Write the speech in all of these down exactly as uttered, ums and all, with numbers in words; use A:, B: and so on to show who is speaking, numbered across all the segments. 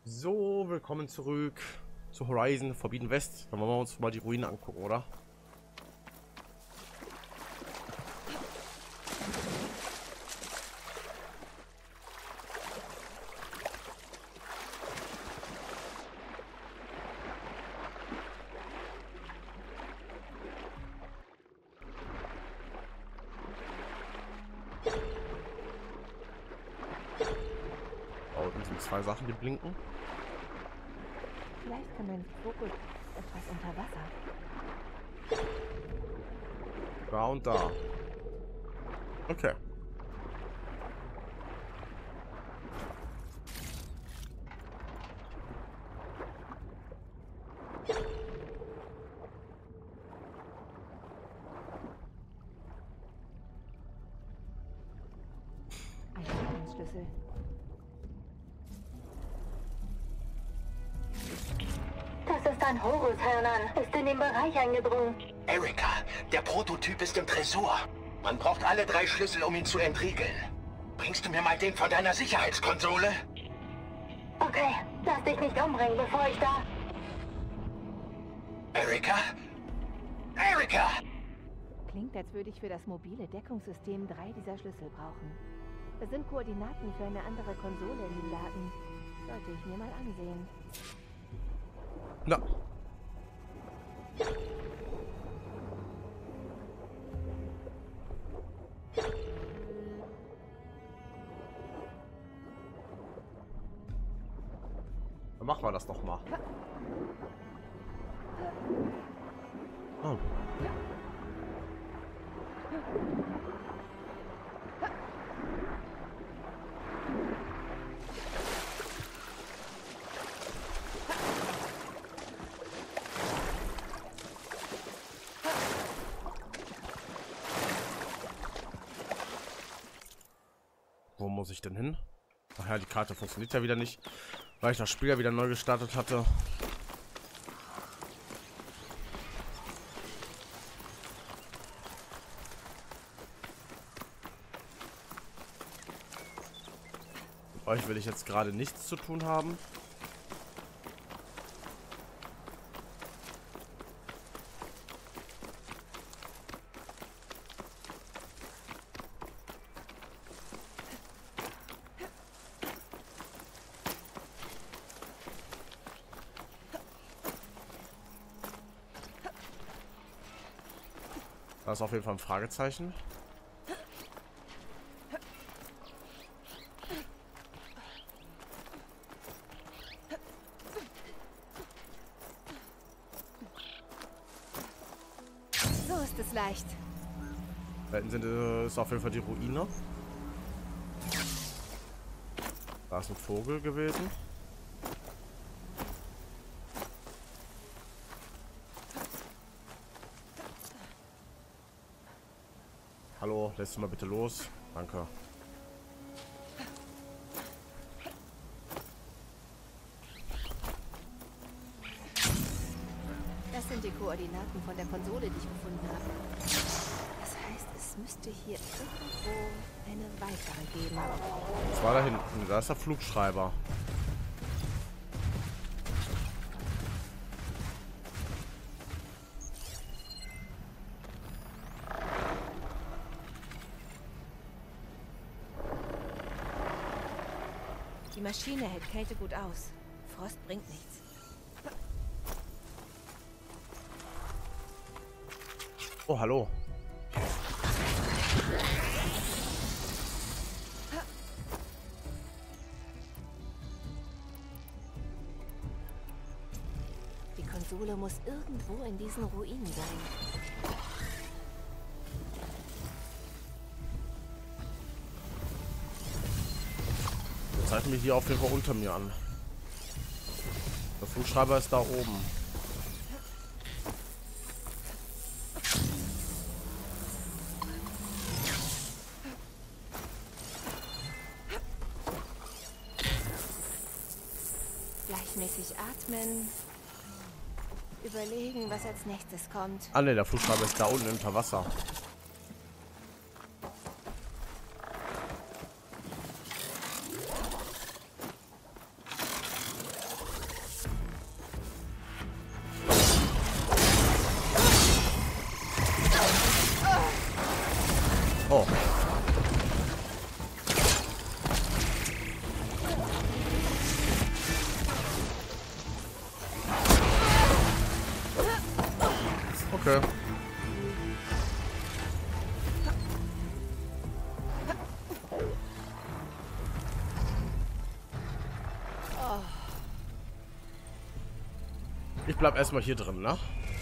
A: So, willkommen zurück zu Horizon Forbidden West. Dann wollen wir uns mal die Ruinen angucken, oder? Da unten sind zwei Sachen, die blinken.
B: Vielleicht kann mein Fokus etwas unter Wasser.
A: Da und da. Okay.
B: Ein Schlüssel.
C: Das ist ein Horus, Hernan. Ist in den Bereich eingedrungen.
D: Erika, der Prototyp ist im Tresor. Man braucht alle drei Schlüssel, um ihn zu entriegeln. Bringst du mir mal den von deiner Sicherheitskonsole?
C: Okay, lass dich nicht umbringen, bevor ich da...
D: Erika? Erika!
B: Klingt, als würde ich für das mobile Deckungssystem drei dieser Schlüssel brauchen. Das sind Koordinaten für eine andere Konsole in den Daten. Sollte ich mir mal ansehen.
A: Na. Dann machen wir das doch mal. Oh. Wo muss ich denn hin? Ach ja, die Karte funktioniert ja wieder nicht, weil ich das Spiel ja wieder neu gestartet hatte. Mit euch will ich jetzt gerade nichts zu tun haben. Da ist auf jeden Fall ein Fragezeichen.
B: So ist es leicht.
A: Da hinten sind, äh, ist auf jeden Fall die Ruine. Da ist ein Vogel gewesen. Hallo, lässt du mal bitte los? Danke.
B: Das sind die Koordinaten von der Konsole, die ich gefunden habe. Das heißt, es müsste hier irgendwo eine weitere geben.
A: Was war da hinten? Da ist der Flugschreiber.
B: Die Maschine hält Kälte gut aus. Frost bringt nichts.
A: Oh, hallo.
B: Die Konsole muss irgendwo in diesen Ruinen sein.
A: Jetzt halten wir hier auf jeden Fall unter mir an. Der Flugschreiber ist da oben.
B: Gleichmäßig atmen. Überlegen, was als nächstes kommt.
A: Ah ne, der Flugschreiber ist da unten unter Wasser. Okay. Ich bleib erstmal hier drin, ne?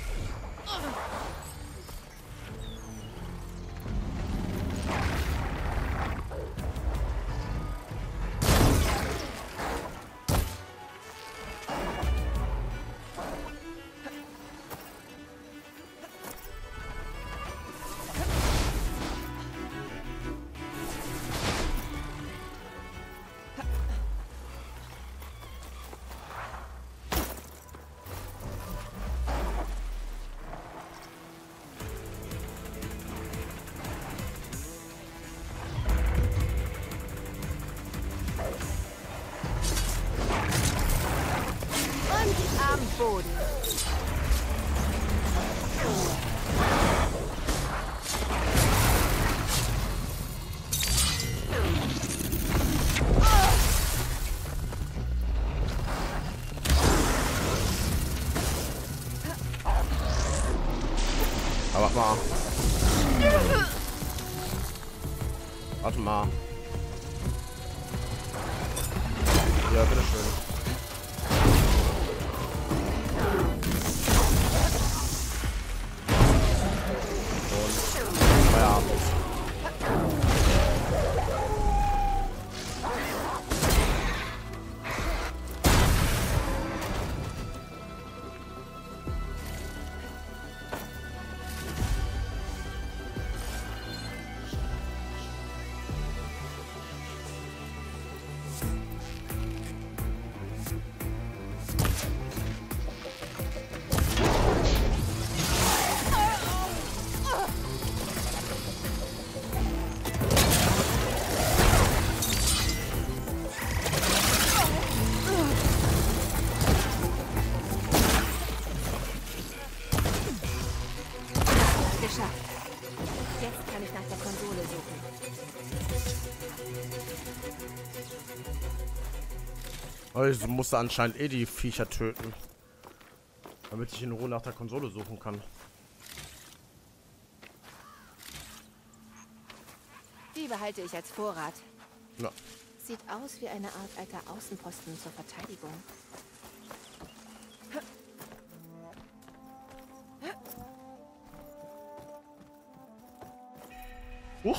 B: Am Boden.
A: Aber warte mal. Warte mal. Ja, bitteschön.
B: Geschafft. Jetzt kann ich nach der Konsole suchen.
A: Also musste anscheinend eh die Viecher töten, damit ich in Ruhe nach der Konsole suchen kann.
B: Die behalte ich als Vorrat.
A: Ja.
B: Sieht aus wie eine Art alter Außenposten zur Verteidigung.
A: Huch.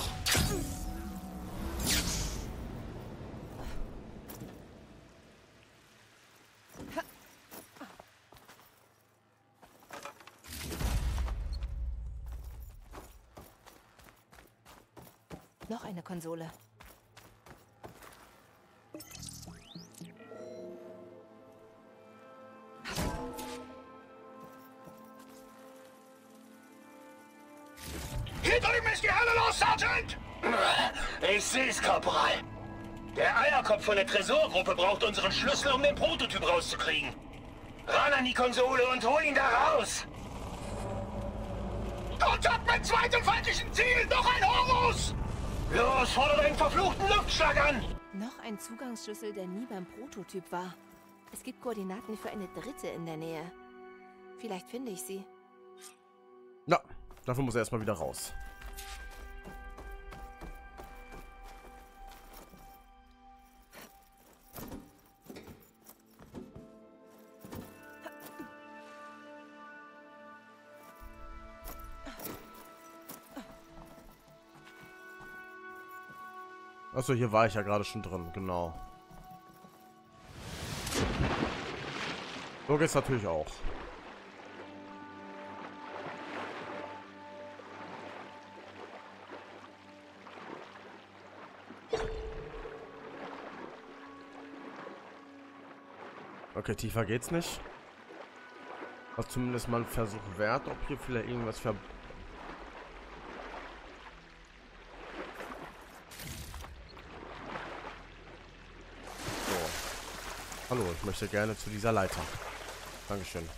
B: Noch eine Konsole.
D: Hier drüben ist die Hölle los, Sergeant! Ich seh's, Korporal. Der Eierkopf von der Tresorgruppe braucht unseren Schlüssel, um den Prototyp rauszukriegen. Ran an die Konsole und hol ihn da raus! Kontakt mit zweitem feindlichen Ziel! Noch ein Horus! Los, fordere den verfluchten Luftschlag an!
B: Noch ein Zugangsschlüssel, der nie beim Prototyp war. Es gibt Koordinaten für eine dritte in der Nähe. Vielleicht finde ich sie.
A: Ja, dafür muss er erstmal wieder raus. Achso, hier war ich ja gerade schon drin, genau. So geht's natürlich auch. Okay, tiefer geht's nicht. Aber zumindest mal ein Versuch wert, ob hier vielleicht irgendwas ver... Hallo, ich möchte gerne zu dieser Leiter. Dankeschön.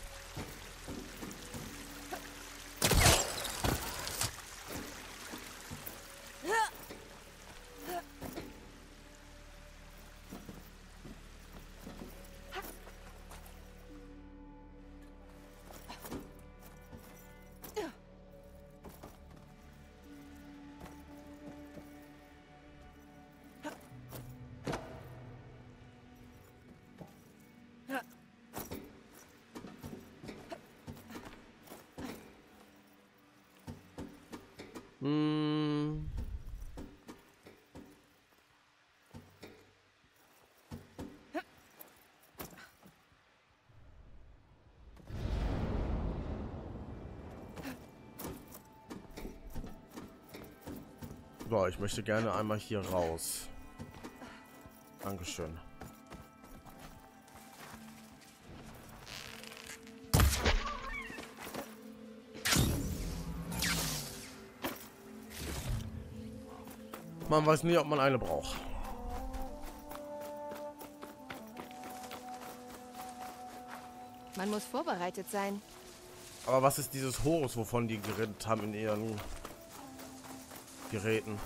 A: Hm. So, ich möchte gerne einmal hier raus. Dankeschön. Man weiß nie, ob man eine braucht.
B: Man muss vorbereitet sein.
A: Aber was ist dieses Horus, wovon die geredet haben in ihren Geräten?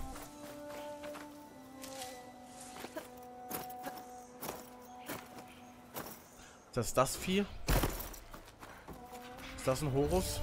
A: Ist das das Vieh? Ist das ein Horus?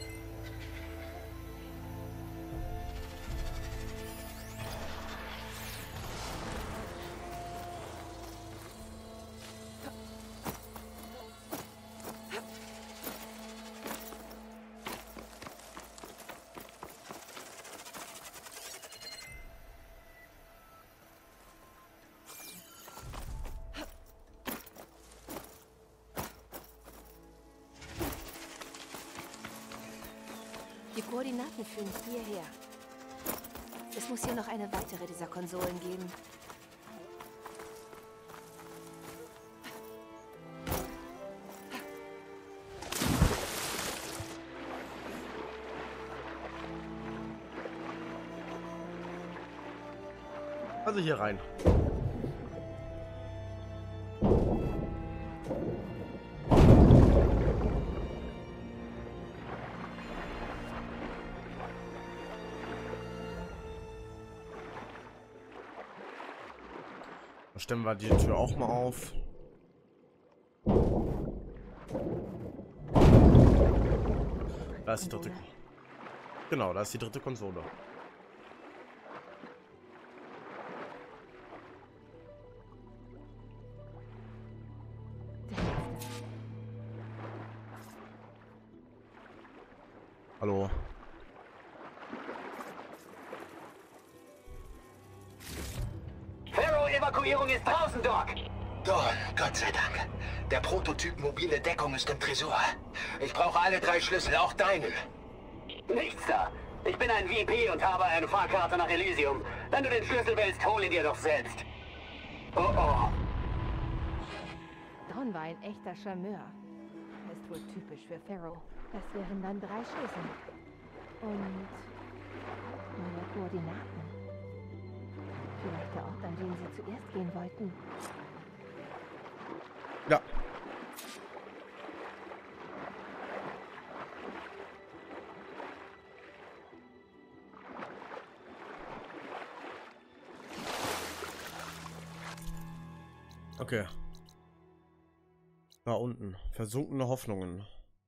B: Die Koordinaten führen hierher. Es muss hier noch eine weitere dieser Konsolen geben.
A: Also hier rein. Dann stellen wir die Tür auch mal auf. Da ist die dritte. Genau, da ist die dritte Konsole. Hallo.
D: Pharaoh-Evakuierung ist draußen, Doc. Dawn, Gott sei Dank. Der Prototyp mobile Deckung ist im Tresor. Ich brauche alle drei Schlüssel, auch deinen.
E: Nichts da. Ich bin ein V P und habe eine Fahrkarte nach Elysium. Wenn du den Schlüssel willst, hol ihn dir doch selbst. Oh oh.
B: Dawn war ein echter Charmeur. Ist wohl typisch für Pharaoh. Das wären dann drei Schlüssel. Und neue Koordinaten. Vielleicht der Ort, an den sie zuerst gehen wollten.
A: Ja. Okay. Da unten. Versunkene Hoffnungen.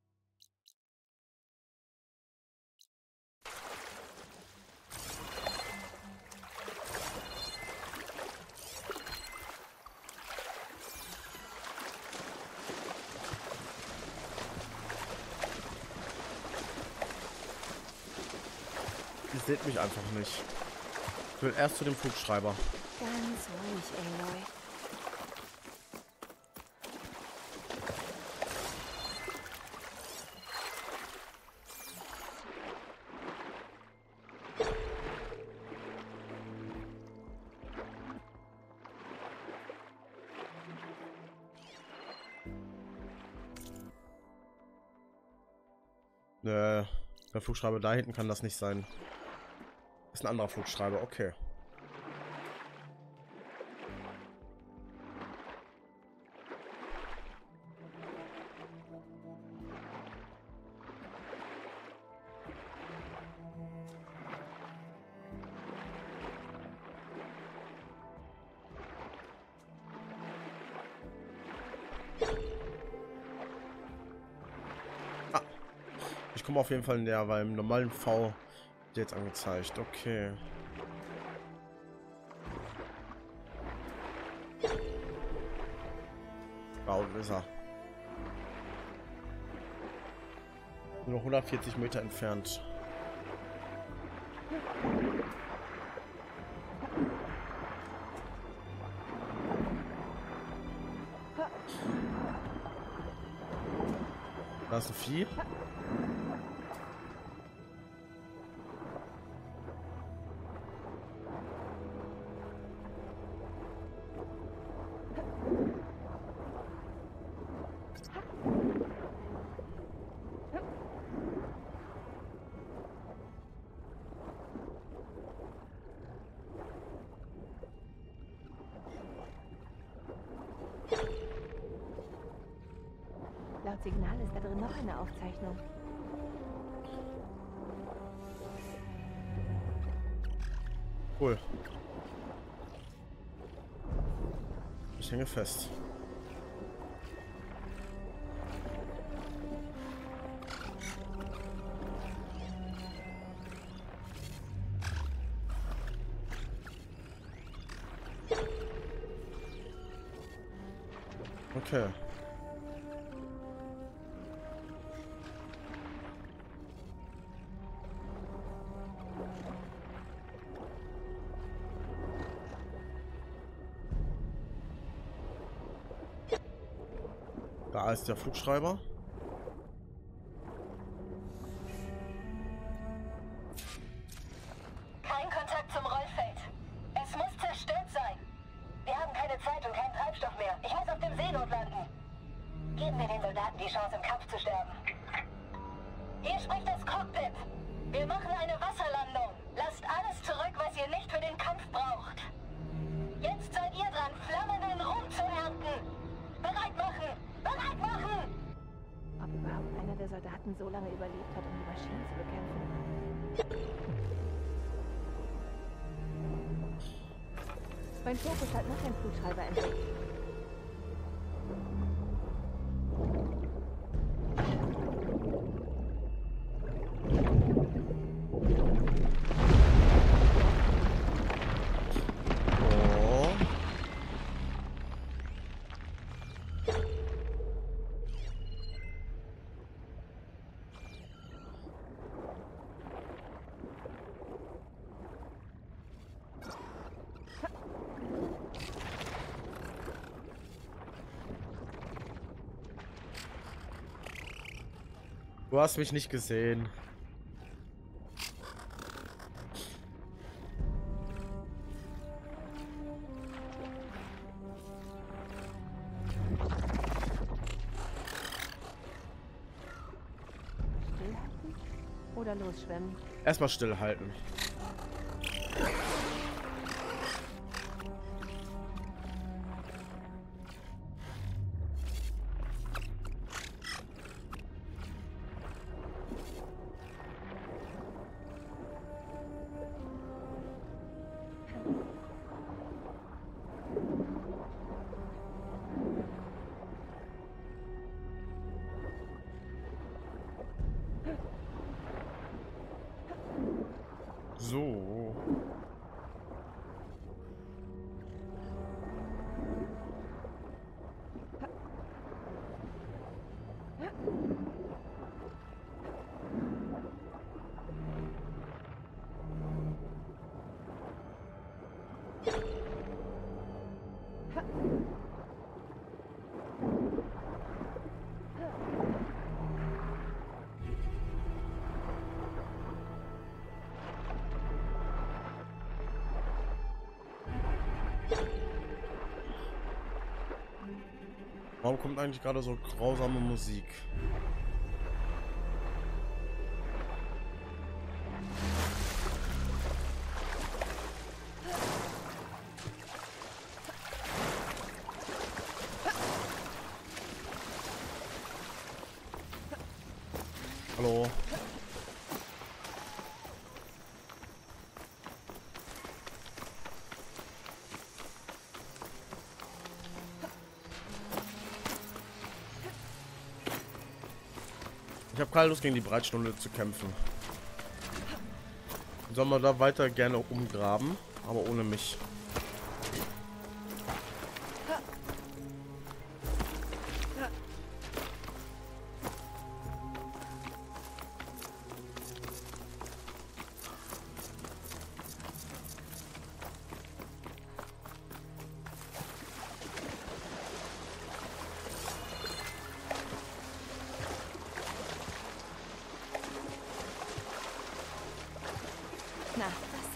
A: Ihr seht mich einfach nicht. Ich will erst zu dem Flugschreiber.
B: Ganz ruhig, Aloy.
A: Äh, der Flugschreiber da hinten kann das nicht sein. Ist ein anderer Flugschreiber, okay. Ich komme auf jeden Fall näher, weil im normalen V wird jetzt angezeigt. Okay. Wow, wo ist er? Nur noch hundertvierzig Meter entfernt. Da ist ein Vieh.
B: Laut Signal ist da drin noch eine Aufzeichnung.
A: Cool. Ich hänge fest. Okay. Da ist der Flugschreiber.
C: Kein Kontakt zum Rollfeld. Es muss zerstört sein. Wir haben keine Zeit und keinen Treibstoff mehr. Ich muss auf dem Seenot landen. Geben wir den Soldaten die Chance, im Kampf zu sterben. Hier spricht das Cockpit. Wir machen eine Wasserlandung. Lasst alles zurück, was ihr nicht für den Kampf braucht. Jetzt seid ihr dran, flammenden Ruhm zu ernten. Bereit machen! Bereit machen!
B: Ob überhaupt einer der Soldaten so lange überlebt hat, um die Maschinen zu bekämpfen. Mein Fokus hat noch einen Flugschreiber entdeckt.
A: Du hast mich nicht gesehen.
B: Stillhalten oder losschwimmen?
A: Erstmal stillhalten. So. Warum kommt eigentlich gerade so grausame Musik? Hallo. Ich habe keine Lust, gegen die Breitstunde zu kämpfen. Sollen wir da weiter gerne umgraben, aber ohne mich.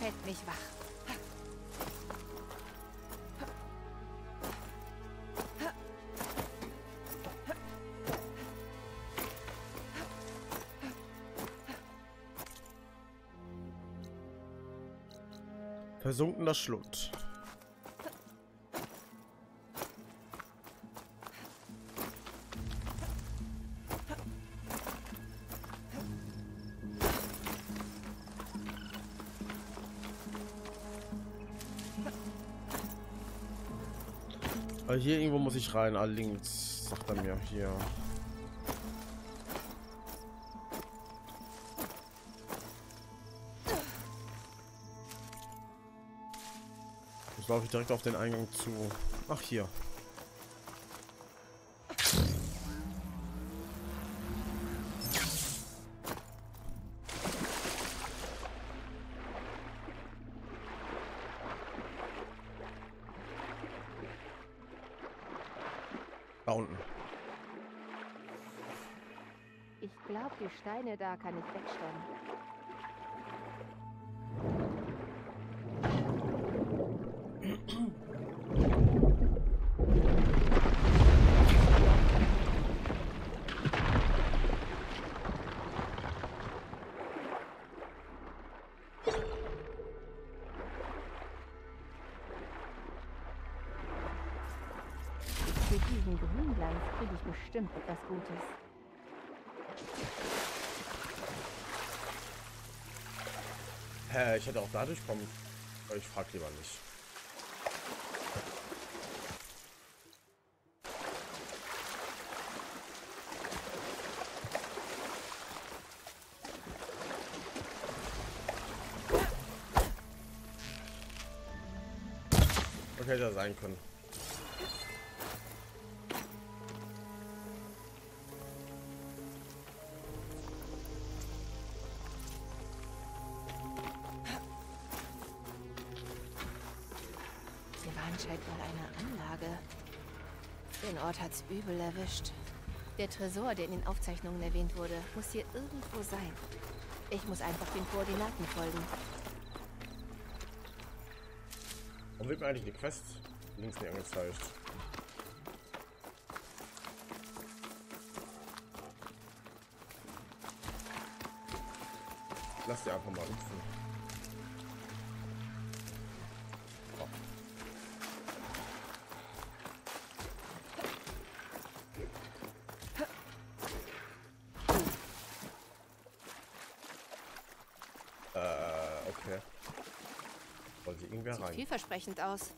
B: fällt mich wach.
A: Versunkener Schlund. Aber hier irgendwo muss ich rein, ah, links, sagt er mir, hier. Jetzt laufe ich direkt auf den Eingang zu. Ach, hier. Da unten.
B: Ich glaube, die Steine da kann ich wegstemmen. Für diesen Grünglanz kriege ich bestimmt etwas Gutes.
A: Hä, ich hätte auch dadurch kommen. Aber ich frag lieber nicht. Okay, hätte ja sein können.
B: Scheint mal eine Anlage. Den Ort hat's übel erwischt. Der Tresor, der in den Aufzeichnungen erwähnt wurde, muss hier irgendwo sein. Ich muss einfach den Koordinaten folgen.
A: Warum wird mir eigentlich die Quest links nicht angezeigt? Lass die einfach mal hüpfen. Okay. Wollte irgendwer
B: Sieht
A: rein.
B: vielversprechend aus.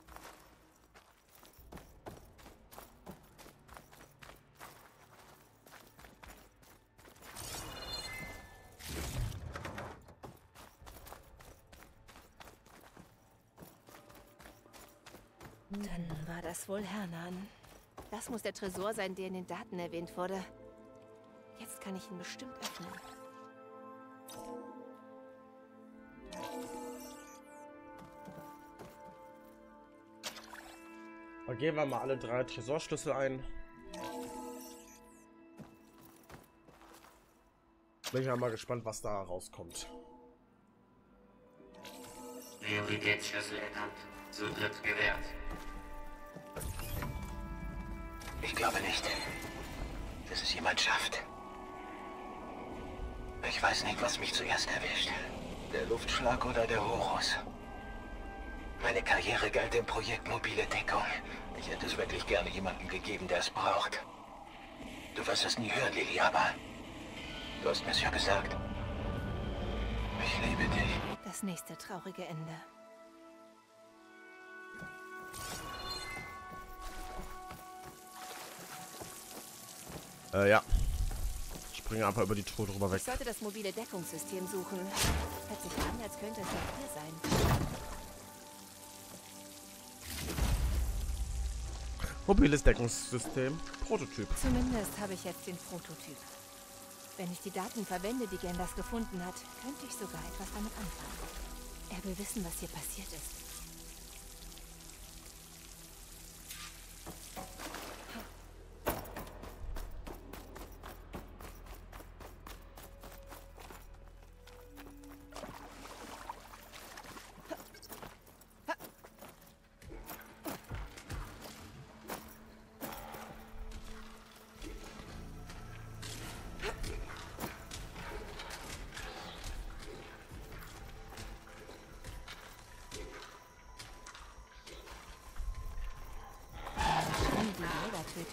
B: Dann war das wohl Hernan. Das muss der Tresor sein, der in den Daten erwähnt wurde. Jetzt kann ich ihn bestimmt öffnen.
A: Dann geben wir mal alle drei Tresorschlüssel ein. Bin ich ja mal gespannt, was da rauskommt.
E: Prioritätsschlüssel erkannt. Zutritt gewährt. Ich glaube nicht, dass es jemand schafft. Ich weiß nicht, was mich zuerst erwischt. Der Luftschlag oder der Horus. Meine Karriere galt dem Projekt Mobile Deckung. Ich hätte es wirklich gerne jemandem gegeben, der es braucht. Du wirst es nie hören, Lily, aber du hast mir es ja gesagt. Ich liebe dich.
B: Das nächste traurige Ende.
A: Äh, ja. Ich springe einfach über die Truhe drüber weg.
B: Ich sollte das mobile Deckungssystem suchen. Hört sich an, als könnte es noch hier sein.
A: Mobiles Deckungssystem. Prototyp.
B: Zumindest habe ich jetzt den Prototyp. Wenn ich die Daten verwende, die Gendas gefunden hat, könnte ich sogar etwas damit anfangen. Er will wissen, was hier passiert ist.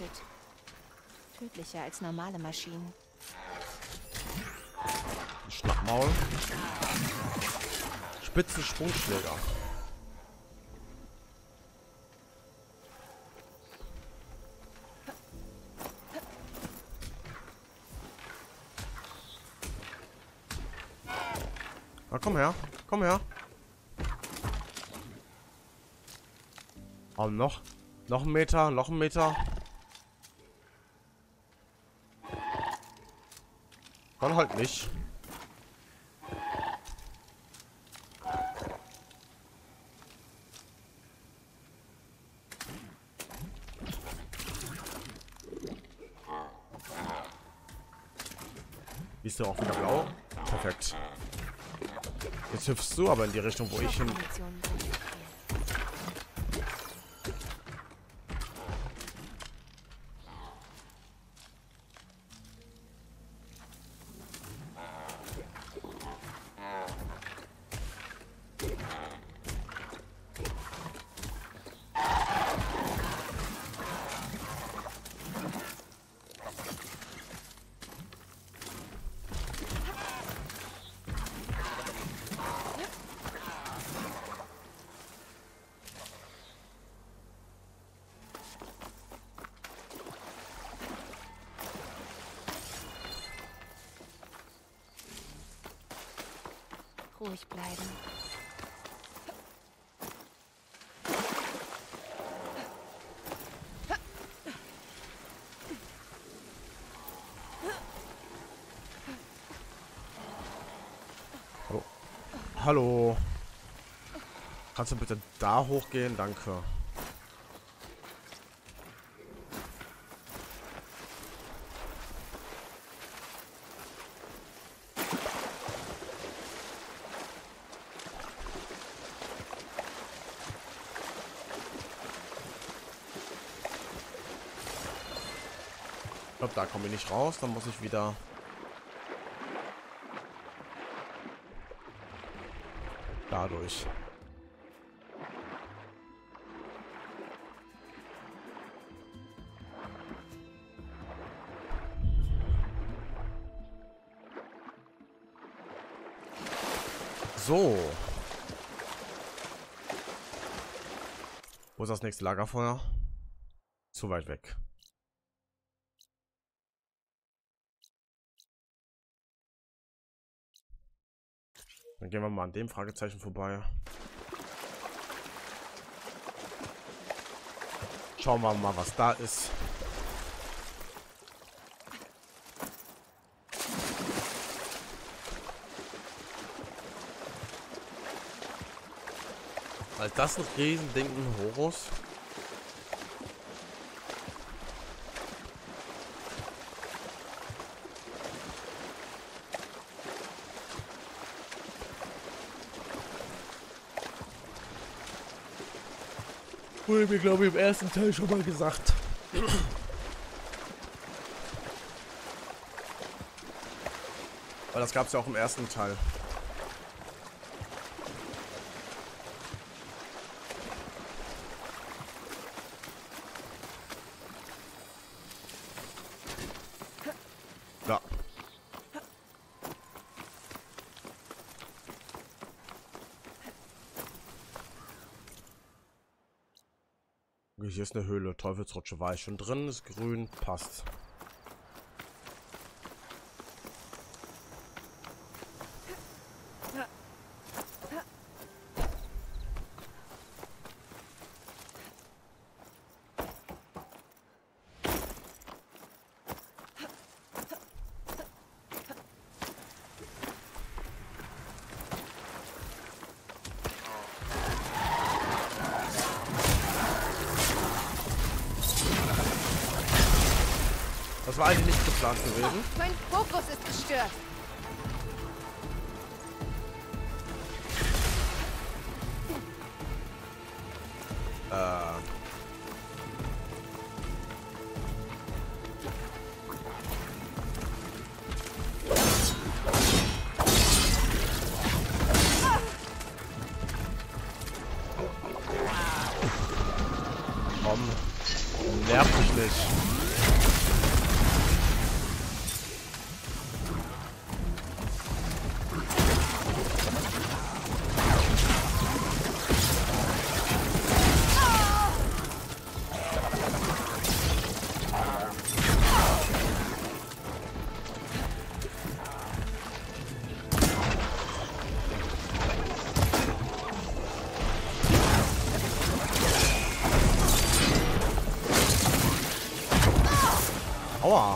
B: vergiftet. Tödlicher als normale Maschinen.
A: Schnappmaul. Spitze Sprungschläger. Na, komm her. Komm her. Oh, noch. Noch ein Meter. Noch ein Meter. Dann halt nicht. Bist du auch wieder blau? Perfekt. Jetzt hüpfst du aber in die Richtung, wo ich hin...
B: Ruhig bleiben.
A: Hallo. Hallo. Kannst du bitte da hochgehen? Danke. Ich glaube, da komme ich nicht raus. Dann muss ich wieder... dadurch. So. Wo ist das nächste Lagerfeuer? Zu weit weg. Dann gehen wir mal an dem Fragezeichen vorbei. Schauen wir mal, was da ist. Weil das ein Riesending, ein Horus. Wurde mir, glaube ich, im ersten Teil schon mal gesagt. Weil das gab es ja auch im ersten Teil. Ja. Hier ist eine Höhle. Teufelsrutsche war ich schon drin. Ist grün. Passt. Das war eigentlich nicht geplant gewesen.
B: Mein Fokus ist gestört.
A: Äh. Komm. Nerv dich nicht. Aua.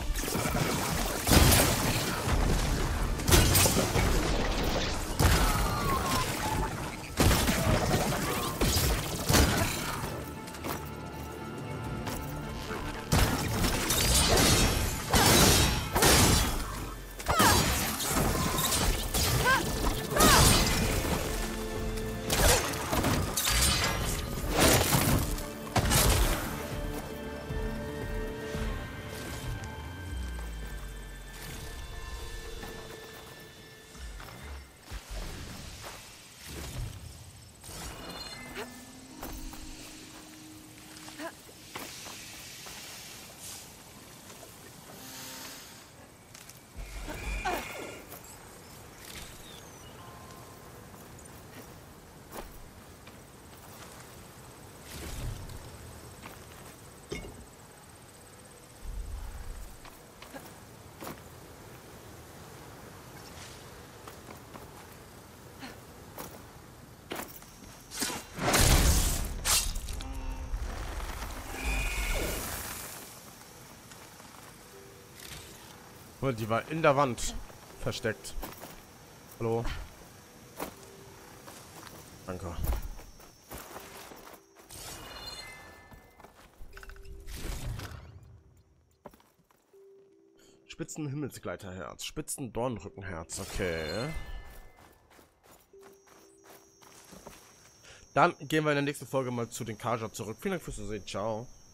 A: Die war in der Wand versteckt. Hallo. Danke. Spitzen-Himmelsgleiterherz. Spitzen-Dornrückenherz. Okay. Dann gehen wir in der nächsten Folge mal zu den Kaja zurück. Vielen Dank fürs Zusehen. Ciao.